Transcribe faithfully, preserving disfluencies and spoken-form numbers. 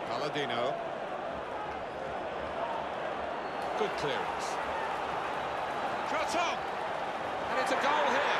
Palladino. Good clearance. Shot on! And it's a goal here.